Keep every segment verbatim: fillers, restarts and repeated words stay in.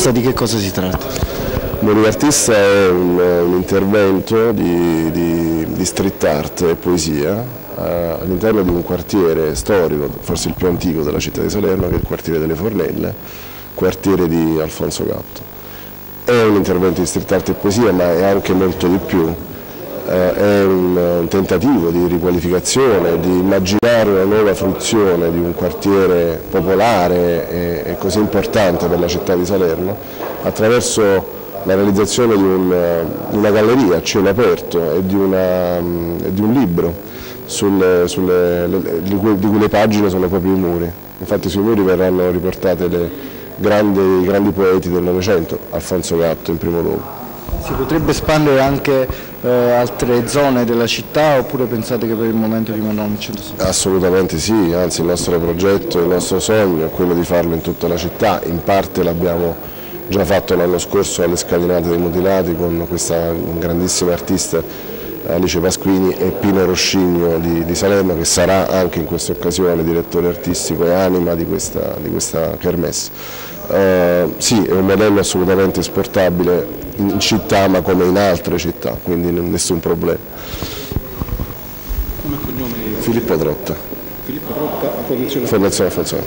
Artista di che cosa si tratta? Buoni Artista è un, un intervento di, di, di street art e poesia eh, all'interno di un quartiere storico, forse il più antico della città di Salerno, che è il quartiere delle Fornelle, quartiere di Alfonso Gatto. È un intervento di street art e poesia, ma è anche molto di più. Eh, è un, un tentativo di riqualificazione, di immaginare una nuova fruizione di un quartiere popolare e, e così importante per la città di Salerno attraverso la realizzazione di, un, di una galleria a cielo aperto e di, una, di un libro sulle, sulle, le, di, cui, di cui le pagine sono proprio i muri. Infatti sui muri verranno riportate le grandi, i grandi poeti del Novecento, Alfonso Gatto in primo luogo. Si potrebbe espandere anche eh, altre zone della città oppure pensate che per il momento rimarrà nel centro storico? Assolutamente sì, anzi il nostro progetto, il nostro sogno è quello di farlo in tutta la città, in parte l'abbiamo già fatto l'anno scorso alle Scalinate dei Mutilati con questa grandissima artista Alice Pasquini e Pino Roscigno di, di Salerno, che sarà anche in questa occasione direttore artistico e anima di questa, di questa kermesse. Uh, sì, è un modello assolutamente esportabile in città ma come in altre città, quindi nessun problema. Come cognome? Filippo Trotta. Filippo Trotta, Fondazione Fondazione Alfonso.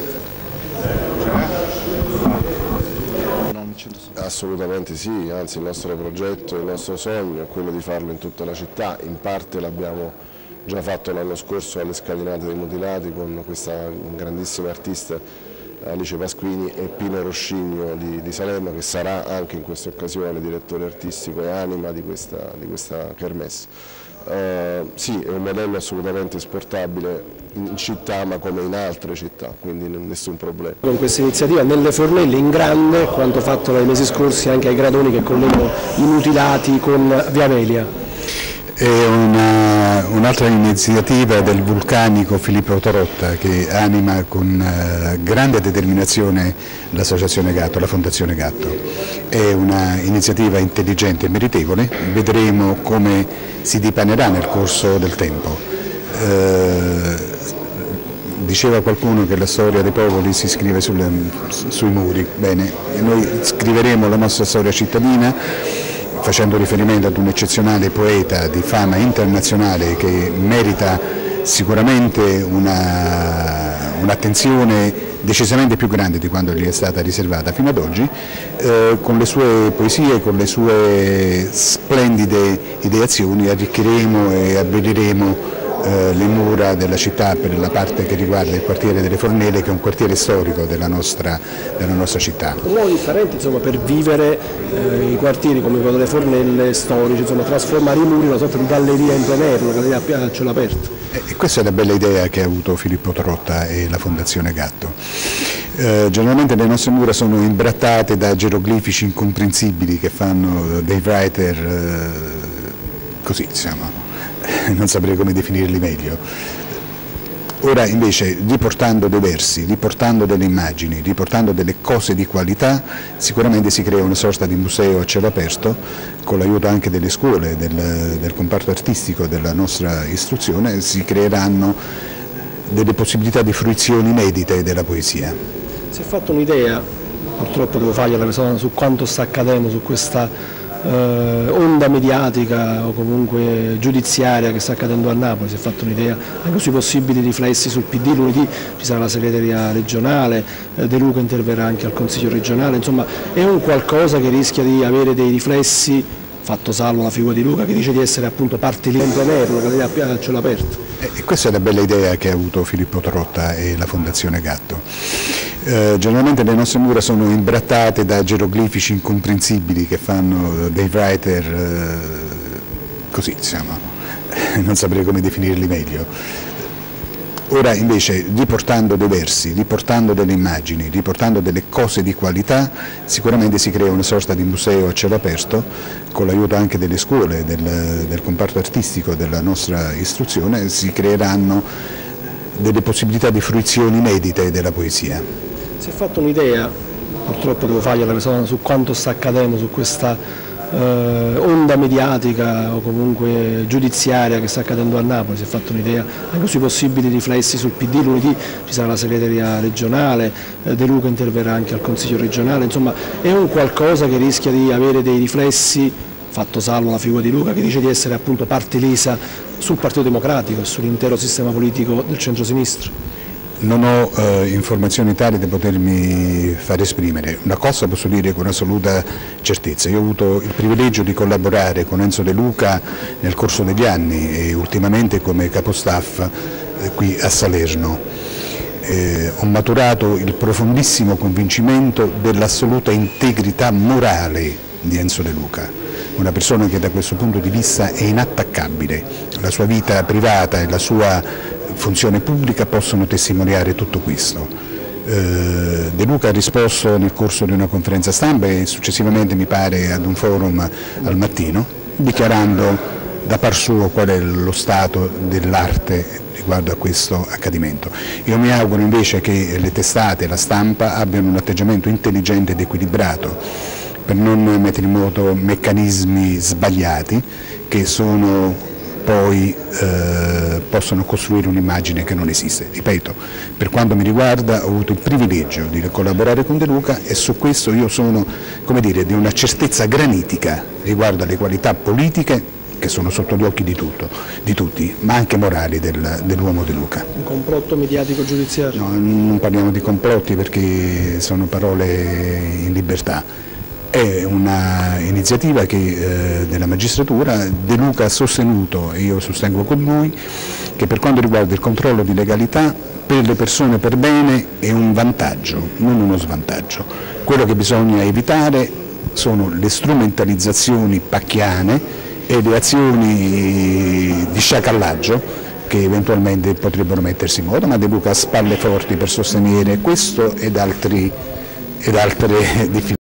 Assolutamente sì, anzi il nostro progetto, il nostro sogno è quello di farlo in tutta la città, in parte l'abbiamo già fatto l'anno scorso alle Scalinate dei Mutilati con questa grandissima artista Alice Pasquini e Pino Roscigno di, di Salerno, che sarà anche in questa occasione direttore artistico e anima di questa, di questa kermesse. Uh, sì, è un modello assolutamente esportabile in città ma come in altre città, quindi nessun problema. Con questa iniziativa nelle Fornelle in grande, quanto fatto nei mesi scorsi anche ai gradoni che collegano i Mutilati con Via Velia. È un'altra iniziativa del vulcanico Filippo Trotta che anima con uh, grande determinazione l'associazione Gatto, la Fondazione Gatto. È un'iniziativa intelligente e meritevole, vedremo come si dipanerà nel corso del tempo. Uh, diceva qualcuno che la storia dei popoli si scrive sulle, sui muri, bene, e noi scriveremo la nostra storia cittadina facendo riferimento ad un eccezionale poeta di fama internazionale che merita sicuramente un'attenzione decisamente più grande di quanto gli è stata riservata fino ad oggi, eh, con le sue poesie, con le sue splendide ideazioni arricchiremo e abbelliremo le mura della città per la parte che riguarda il quartiere delle Fornelle, che è un quartiere storico della nostra, della nostra città. Un modo differente insomma, per vivere eh, i quartieri come quello delle Fornelle storici, insomma, trasformare i muri in una sorta di galleria in plein air, una galleria a cielo aperto. E questa è la bella idea che ha avuto Filippo Trotta e la Fondazione Gatto. Eh, generalmente le nostre mura sono imbrattate da geroglifici incomprensibili che fanno dei writer eh, così, diciamo. Non saprei come definirli meglio. Ora invece riportando dei versi, riportando delle immagini, riportando delle cose di qualità, sicuramente si crea una sorta di museo a cielo aperto con l'aiuto anche delle scuole, del, del comparto artistico della nostra istruzione, si creeranno delle possibilità di fruizioni inedite della poesia. Si è fatto un'idea, purtroppo devo fargliela, su quanto sta accadendo su questa Uh, onda mediatica o comunque giudiziaria che sta accadendo a Napoli, si è fatto un'idea anche sui possibili riflessi sul P D, lunedì ci sarà la segreteria regionale, eh, De Luca interverrà anche al Consiglio regionale, insomma è un qualcosa che rischia di avere dei riflessi, fatto salvo la figura di Luca che dice di essere appunto parte lì in plein air, una galleria a cielo aperto. E questa è la bella idea che ha avuto Filippo Trotta e la Fondazione Gatto. Eh, generalmente le nostre mura sono imbrattate da geroglifici incomprensibili che fanno dei writer eh, così, diciamo, non saprei come definirli meglio. Ora invece riportando dei versi, riportando delle immagini, riportando delle cose di qualità, sicuramente si crea una sorta di museo a cielo aperto con l'aiuto anche delle scuole, del, del comparto artistico della nostra istruzione, si creeranno delle possibilità di fruizioni inedite della poesia. Si è fatto un'idea, purtroppo devo fargliela, su quanto sta accadendo su questa uh, eh, onda mediatica o comunque giudiziaria che sta accadendo a Napoli. Si è fatto un'idea anche sui possibili riflessi sul P D, lunedì ci sarà la segreteria regionale, eh, De Luca interverrà anche al Consiglio regionale, insomma è un qualcosa che rischia di avere dei riflessi, fatto salvo la figura di Luca che dice di essere appunto parte lesa sul Partito Democratico e sull'intero sistema politico del centro-sinistra. Non ho eh, informazioni tali da potermi far esprimere. Una cosa posso dire con assoluta certezza: io ho avuto il privilegio di collaborare con Enzo De Luca nel corso degli anni e ultimamente come capostaff eh, qui a Salerno. Eh, ho maturato il profondissimo convincimento dell'assoluta integrità morale di Enzo De Luca, una persona che da questo punto di vista è inattaccabile. La sua vita privata e la sua funzione pubblica possono testimoniare tutto questo. Eh, De Luca ha risposto nel corso di una conferenza stampa e successivamente mi pare ad un forum al mattino, dichiarando da par suo qual è lo stato dell'arte riguardo a questo accadimento. Io mi auguro invece che le testate e la stampa abbiano un atteggiamento intelligente ed equilibrato per non mettere in moto meccanismi sbagliati che sono poi eh, possono costruire un'immagine che non esiste. Ripeto, per quanto mi riguarda ho avuto il privilegio di collaborare con De Luca e su questo io sono, come dire, di una certezza granitica riguardo alle qualità politiche che sono sotto gli occhi di, tutto, di tutti, ma anche morali del, dell'uomo De Luca. Un complotto mediatico giudiziario? No, non parliamo di complotti perché sono parole in libertà. È un'iniziativa che, eh, della magistratura. De Luca ha sostenuto, e io sostengo con lui, che per quanto riguarda il controllo di legalità per le persone per bene è un vantaggio, non uno svantaggio. Quello che bisogna evitare sono le strumentalizzazioni pacchiane e le azioni di sciacallaggio che eventualmente potrebbero mettersi in moto, ma De Luca ha spalle forti per sostenere questo ed, altri, ed altre difficoltà.